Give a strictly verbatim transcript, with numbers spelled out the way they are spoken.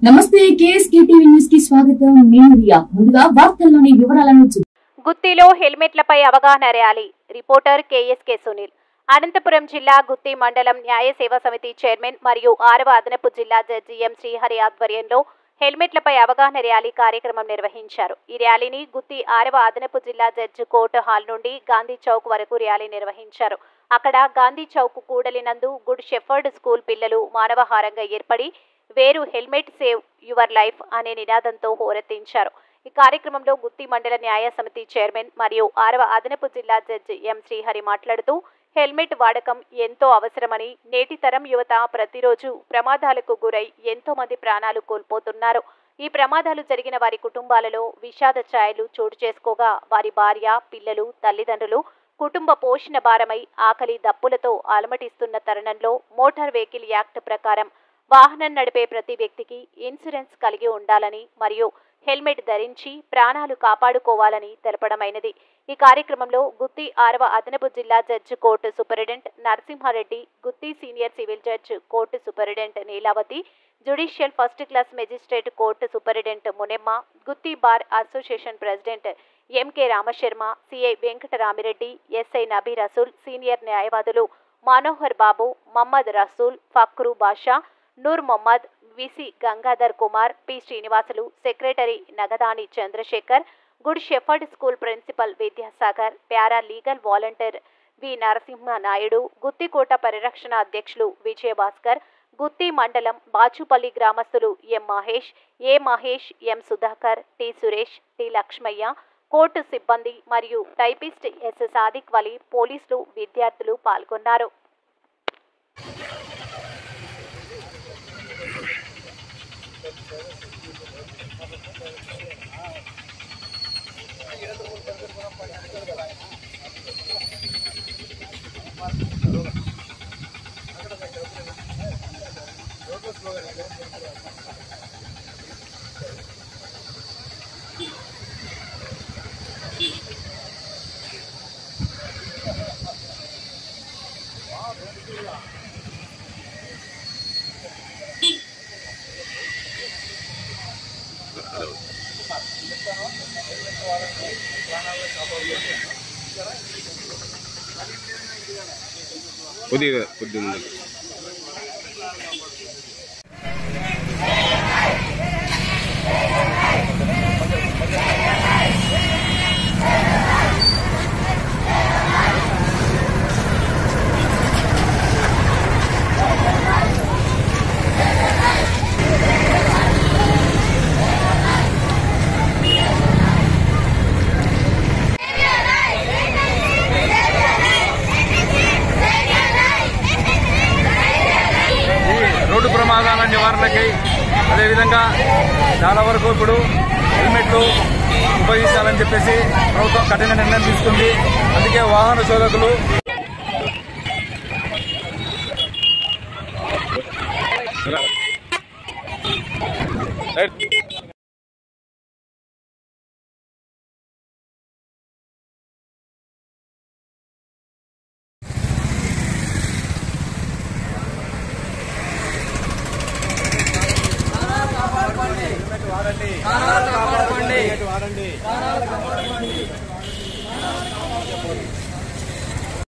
నమస్తే KSK TV news కి స్వాగతం. నేను రియా. ముందుగా వార్తల్లోని వివరాలను చూద్దాం. గుత్తిలో హెల్మెట్లపై అవగాహన rally. Reporter KSK Sunil. Anantapuram జిల్లా గుత్తి మండలం న్యాయ సేవా సమితి చైర్మన్ మరియు ఆరవ అదనపు జిల్లా జడ్జి ఎం శ్రీహరి ఆధ్వర్యంలో హెల్మెట్లపై అవగాహన ర్యాలీ కార్యక్రమం నిర్వహించారు. ఈ ర్యాలీని గుత్తి ఆరవ అదనపు జిల్లా జడ్జి కోర్టు హాల్ నుండి గాంధీ చౌక్ వరకు ర్యాలీ నిర్వహించారు. అక్కడ గాంధీ చౌక్ కూడలినందు గుడ్ షెఫర్డ్ స్కూల్ పిల్లలు మానవహారంగా ఏర్పడి వేరు హెల్మెట్ సేవ్ యువర్ లైఫ్ అనే నినాదంతో హోరెత్తించారు. ఈ కార్యక్రమంలో గుత్తి మండల న్యాయ సమితి చైర్మన్ మరియు ఆరవ అదనపు జిల్లా జడ్జి ఎం శ్రీహరి మాట్లాడుతూ హెల్మెట్ వాడకం ఎంతో అవసరమని, నేటి తరం యువత ప్రతిరోజు ప్రమాదాలకు గురై ఎంతో మంది ప్రాణాలు కోల్పోతున్నారు. ఈ ప్రమాదాలు జరిగిన వారి కుటుంబాలలో విషాద ఛాయలు చోటు చేసుకోగా వారి భార్య, పిల్లలు, తల్లిదండ్రులు కుటుంబ పోషణ భారమై ఆకలి దప్పులతో అలమటిస్తున్న తరుణంలో మోటార్ వెహికల్ యాక్ట్ ప్రకారం వాహనం నడిపే ప్రతి వ్యక్తికి ఇన్సూరెన్స్ కలిగి ఉండాలని మరియు హెల్మెట్ ధరించి ప్రాణాలు కాపాడుకోవాలని తెలపడమైనది. ఈ కార్యక్రమంలో గుత్తి ఆరవ అదనపు జిల్లా judge court superintendent Narasimhareddy, Gooty senior civil judge court superintendent Neelavathi, judicial first class magistrate court superintendent Munemma, Gooty bar association president MK Ramasharma, CI Venkataramireddy, SI Nabi Rasool, senior న్యాయవాదులు Manohar Babu, Mohammed Rasool, Fakru Basha, Noor Mohammed, VC Gangadhar Kumar, P Srinivasulu, secretary Nagadani Chandrashekar, good shepherd school principal Vidyasagar, para legal volunteer V Narasimha Naidu, Guttikota పరిరక్షణ అధ్యక్షులు విజయభాస్కర్, గుత్తి మండలం బాచుపల్లి గ్రామస్తులు ఎం Mahesh, A Mahesh, M Sudhakar, T Suresh, T Lakshmaiah, court సిబ్బంది మరియు typist yes Sadiq వలి, పోలీసులు, విద్యార్థులు పాల్గొన్నారు. కొద్దిగా కొద్దిగా ఉంది. రోడ్డు ప్రమాదాల నివారణకై అదేవిధంగా చాలా వరకు ఇప్పుడు హెల్మెట్లు ఉపయోగించాలని చెప్పేసి ప్రభుత్వం కఠిన నిర్ణయం తీసుకుంది. అందుకే వాహన చోదకులు వాడండి వాడండి వాడండి